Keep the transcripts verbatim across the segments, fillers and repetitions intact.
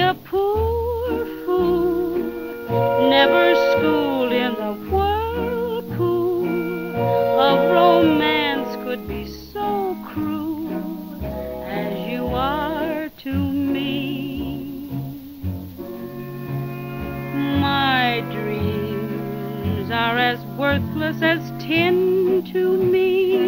a poor fool, never schooled in the whirlpool of romance, could be so cruel as you are to me. My dreams are as worthless as tin to me.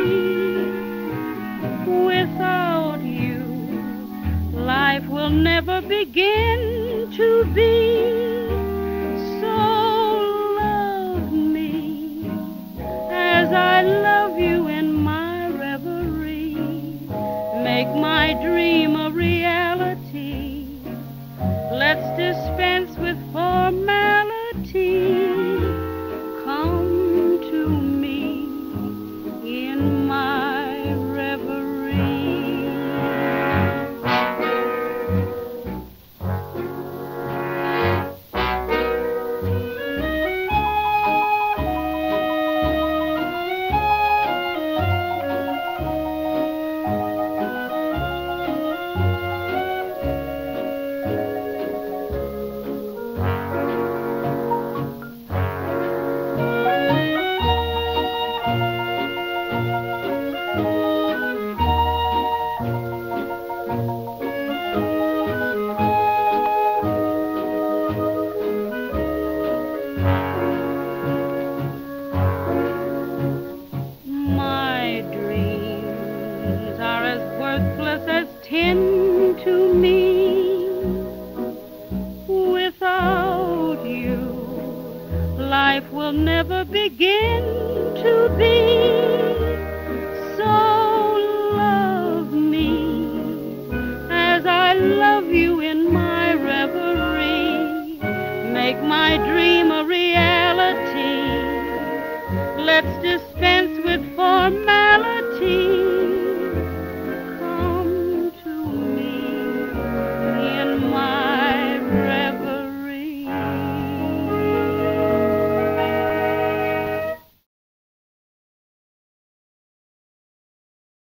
Without you, life will never begin to be. So love me as I love you in my reverie. Make my dream a reality. Let's dispense with formality. Come to me in my reverie. As tin to me. Without you, life will never begin to be. So love me as I love you in my reverie. Make my dream a reality. Let's do